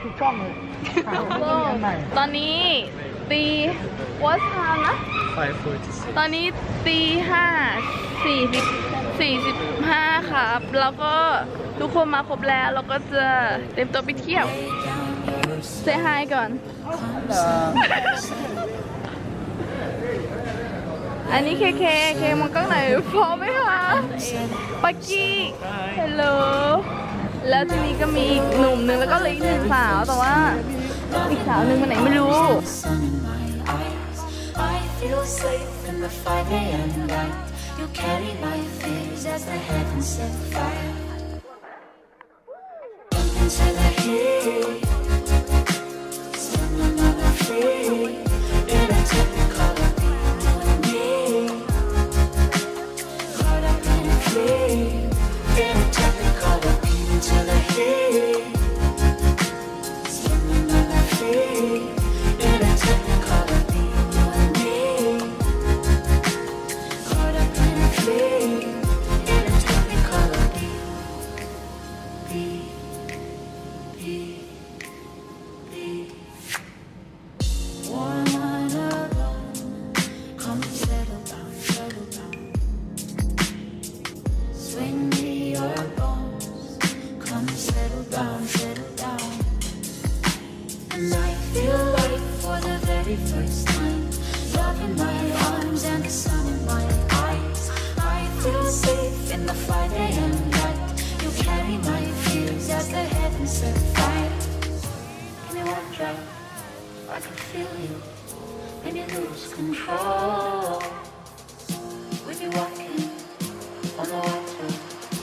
กช่องเลยตอนนี้ตีวัดทามนะตอนนี้ตี5:45ครับ แล้วก็ทุกคนมาครบแล้วเราก็จะเตรียมตัวไปเที่ยวเซฮายก่อน อันนี้เคมองกล้องไหนพร้อมไหมคะปักกี้ฮัลโหลแล้วทีนี้ก็มีอีกหนุ่มหนึ่งแล้วก็เลยอีกหนึ่งสาวแต่ว่าอีกสาวหนึ่งมาไหนไม่รู้ First time, love in my arms and the sun in my eyes. I feel safe in the 5 a.m. light. You carry my fears as the heavens set fire. Give me one drop, I can feel you. Maybe lose control. We be walking on the water,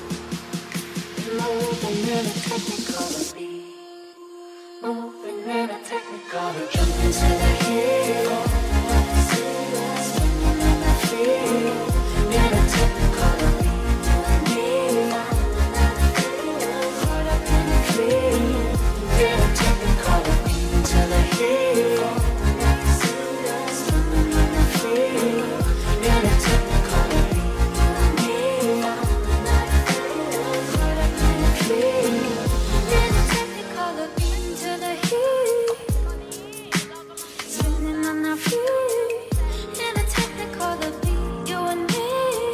moving in a technicolor beat. Moving in a technicolor, jump into the hill. Spinning in the field, in a technicolor beat. Caught up in the field, in a technicolor beat. Into the hill. Spinning in the field, in a technicolor beat. Caught up in the field, in a technicolor beat. Into the heat, spinning on our feet, in a technicolor beat, you and me,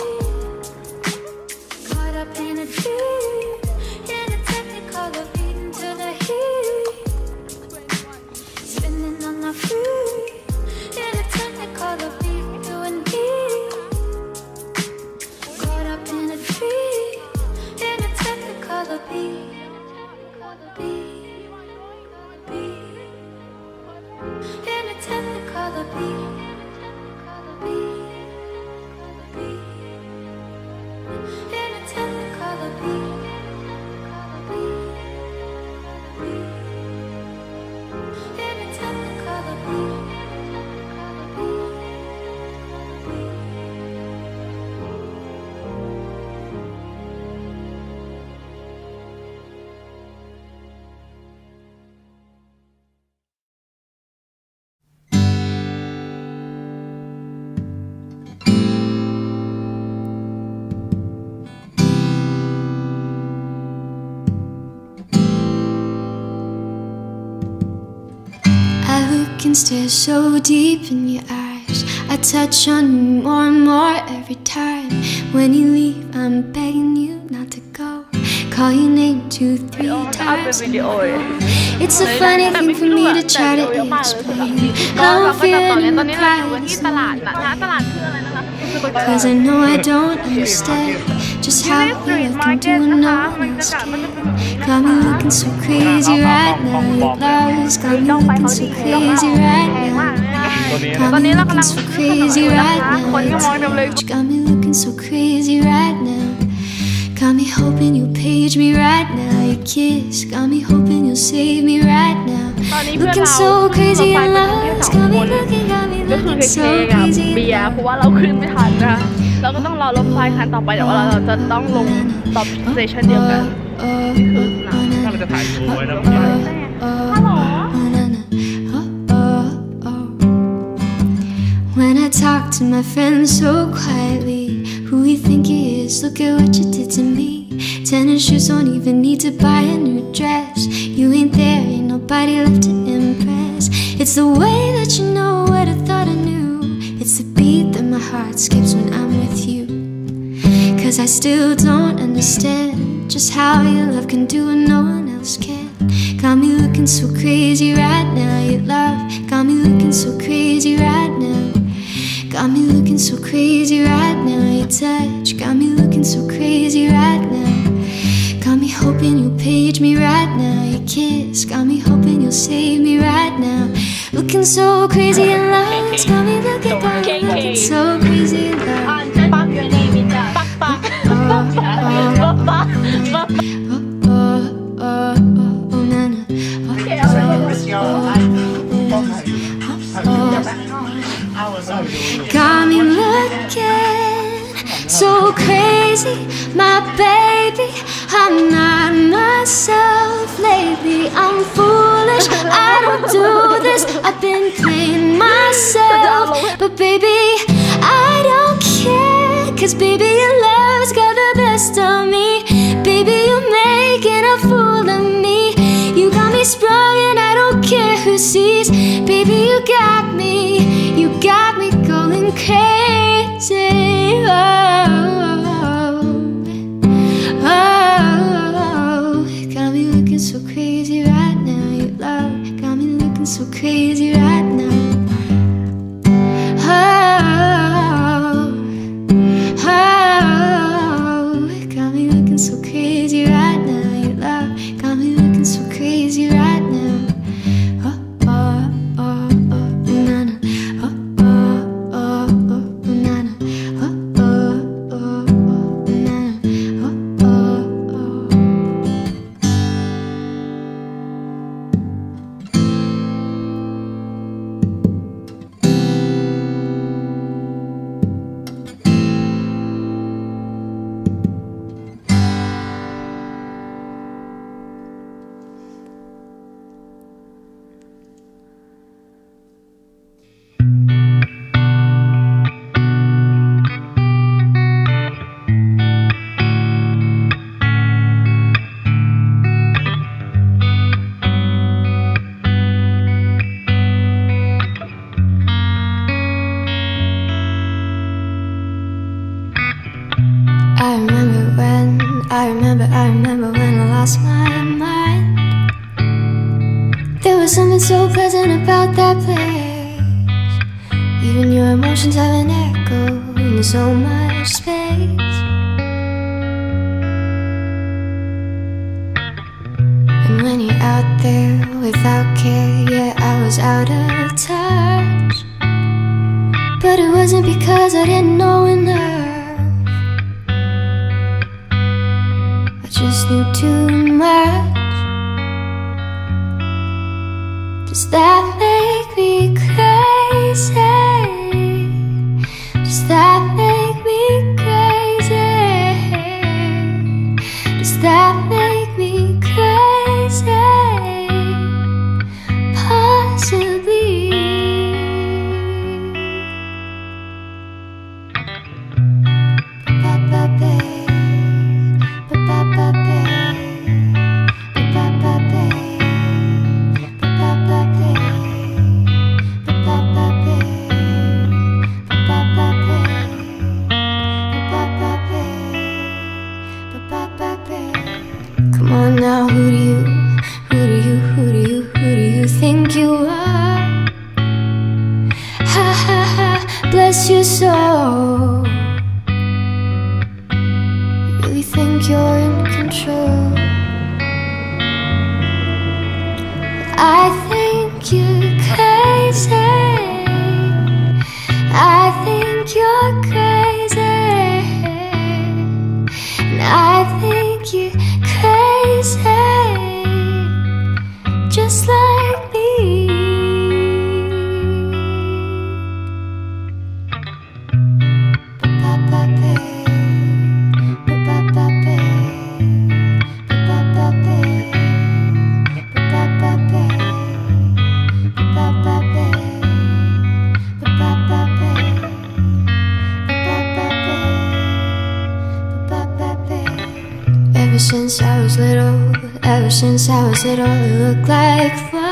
caught up in a dream, in a technicolor beat. Into the heat, spinning on our feet, in a technicolor beat, you and me, caught up in a dream, in a technicolor beat. In a technicolor beat, in a technicolor beat, in a technicolor beat. I look and stare so deep in your eyes. I touch on you more and more every time. When you leave, I'm begging you not to go. Call your name 2, 3 times. It's a funny thing for me to try to explain how I'm feeling in the crowds. Cause I know I don't understand just how you can do and no one else can. Got me looking so crazy right now. Your love's got me looking so crazy right now. Got me looking so crazy right now. You got me looking so crazy right now. Got me hoping you'll page me right now. Your kiss got me hoping you'll save me right now. Looking so crazy in love. Got me looking so crazy. เบียร์เพราะว่าเราขึ้นไม่ทันนะคะเราก็ต้องรอรถไฟคันต่อไปแต่ว่าเราจะต้องลงต่อสเตชันเดียวกันคือถ้าเราจะถ่ายรูปไว้นะฮัลโหล When I talk to my friends so quietly, who you think he is? Look at what you did to me. Tennis shoes don't even need to buy a new dress. You ain't there, ain't nobody nobody left to impress. It's the way that you know what I thought I knew. It's the beat that my heart skips when I'm with you. Cause I still don't understand just how your love can do what no one else can. Got me looking so crazy right now, your love. Got me looking so crazy right now. Got me looking so crazy right now, your touch. Got me looking so crazy right now. Got me hoping you'll page me right now, your kiss. Got me hoping you'll save me right now. Looking so crazy in love. Got me looking so crazy in love. Got me looking so crazy, my baby. I'm not myself lately. I'm foolish, I don't do this. I've been playing myself, but baby, I don't care. Cause baby, your love's got the best of me. Baby, you're making a fool of me. You got me sprung and I don't care who sees. Baby, you got me going crazy. Got me looking so crazy right now, your love. Got me looking so crazy right now. Got me looking so crazy right now, your love. Got me looking so crazy right now. I remember when I lost my mind. There was something so pleasant about that place. Even your emotions have an echo in so much space. And when you're out there without care, yeah, I was out of touch. But it wasn't because I didn't know enough. Just knew too much. Does that make me crazy? Does that make me crazy? Does that make me crazy? Possibly. Come on now, who do you think you are? Ha ha ha, bless your soul. You really think you're in control? I think you're crazy. I think you're crazy. And I think you're crazy, just like me. Ever since I was little, it looked like fun.